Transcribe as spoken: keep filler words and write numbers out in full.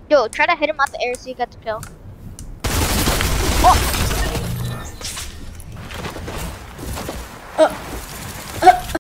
Yo, try to hit him out the air so you get the kill. Oh!